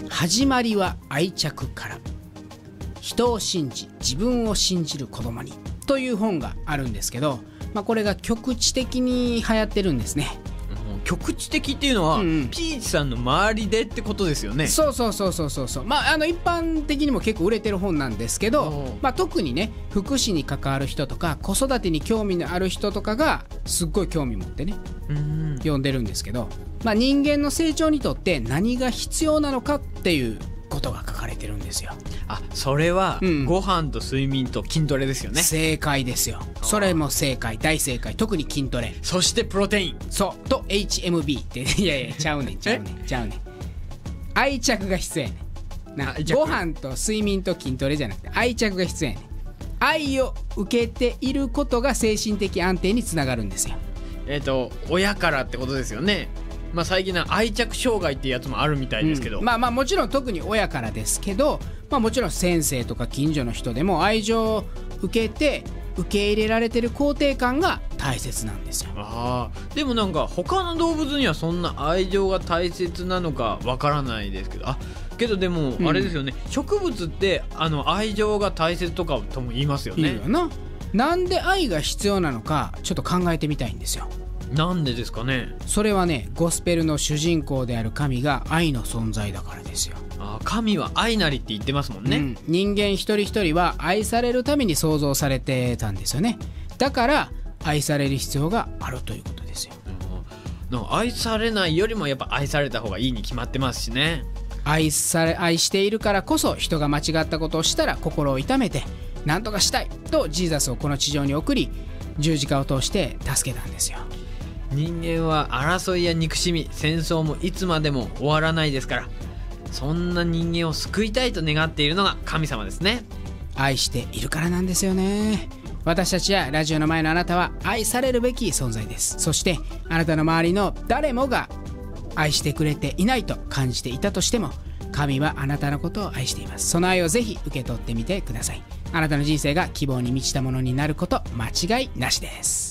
始まりは愛着から、人を信じ自分を信じる子供にという本があるんですけど、これが局地的に流行ってるんですね。 局地的っていうのは、ピーチさんの周りでってことですよね。 そう一般的にも結構売れてる本なんですけど、特にね福祉に関わる人とか子育てに興味のある人とかがすっごい興味持ってね読んでるんですけど、人間の成長にとって何が必要なのかっていうことが書かれてるんですよ。 それは、ご飯と睡眠と筋トレですよね。 正解ですよ。それも正解、大正解。特に筋トレ、 そしてプロテイン、 そうと HMB っていやちゃうねん愛着が必要やねんご飯と睡眠と筋トレじゃなくて愛着が必要やねん。愛を受けていることが精神的安定につながるんですよ。 親からってことですよね。最近の愛着障害っていうやつもあるみたいですけど、 もちろん特に親からですけど、もちろん先生とか近所の人でも愛情を受けて受け入れられてる肯定感が大切なんですよ。 でもなんか他の動物にはそんな愛情が大切なのかわからないですけど、けどでもあれですよね、植物って愛情が大切とかとも言いますよね。 いいよな。なんで愛が必要なのかちょっと考えてみたいんですよ。 なんでですかね。 それはね、ゴスペルの主人公である神が愛の存在だからですよ。 神は愛なりって言ってますもんね。 人間一人一人は愛されるために創造されてたんですよね。だから愛される必要があるということですよ。 愛されないよりもやっぱ愛された方がいいに決まってますしね。 愛しているからこそ人が間違ったことをしたら心を痛めて何とかしたいとジーザスをこの地上に送り十字架を通して助けたんですよ。 人間は争いや憎しみ、戦争もいつまでも終わらないですから、そんな人間を救いたいと願っているのが神様ですね。 愛しているからなんですよね。私たちやラジオの前のあなたは愛されるべき存在です。そしてあなたの周りの誰もが愛してくれていないと感じていたとしても、神はあなたのことを愛しています。その愛をぜひ受け取ってみてください。あなたの人生が希望に満ちたものになること間違いなしです。